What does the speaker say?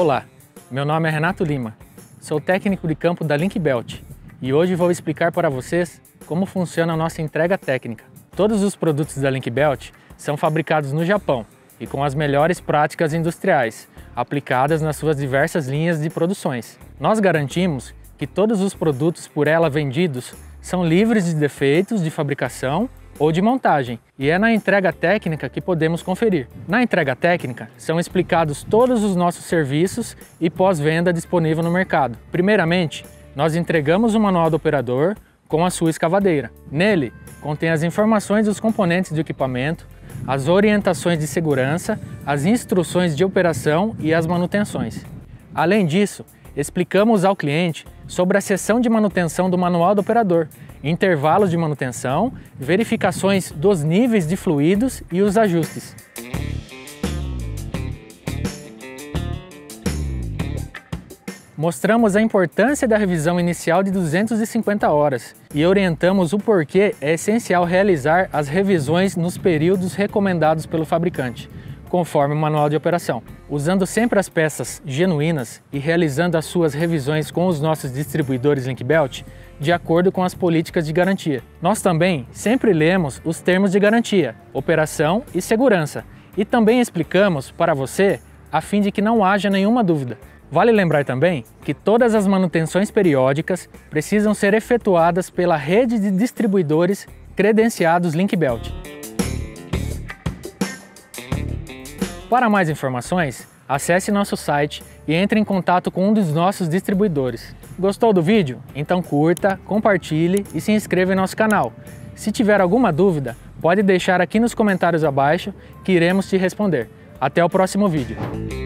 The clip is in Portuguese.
Olá, meu nome é Renato Lima, sou técnico de campo da Linkbelt e hoje vou explicar para vocês como funciona a nossa entrega técnica. Todos os produtos da Linkbelt são fabricados no Japão e com as melhores práticas industriais, aplicadas nas suas diversas linhas de produções. Nós garantimos que todos os produtos por ela vendidos são livres de defeitos de fabricação ou de montagem, e é na entrega técnica que podemos conferir. Na entrega técnica, são explicados todos os nossos serviços e pós-venda disponível no mercado. Primeiramente, nós entregamos o manual do operador com a sua escavadeira. Nele, contém as informações dos componentes do equipamento, as orientações de segurança, as instruções de operação e as manutenções. Além disso, explicamos ao cliente sobre a seção de manutenção do manual do operador, intervalos de manutenção, verificações dos níveis de fluidos e os ajustes. Mostramos a importância da revisão inicial de 250 horas e orientamos o porquê é essencial realizar as revisões nos períodos recomendados pelo fabricante, conforme o manual de operação, usando sempre as peças genuínas e realizando as suas revisões com os nossos distribuidores Linkbelt de acordo com as políticas de garantia. Nós também sempre lemos os termos de garantia, operação e segurança e também explicamos para você a fim de que não haja nenhuma dúvida. Vale lembrar também que todas as manutenções periódicas precisam ser efetuadas pela rede de distribuidores credenciados Linkbelt. Para mais informações, acesse nosso site e entre em contato com um dos nossos distribuidores. Gostou do vídeo? Então curta, compartilhe e se inscreva em nosso canal. Se tiver alguma dúvida, pode deixar aqui nos comentários abaixo que iremos te responder. Até o próximo vídeo.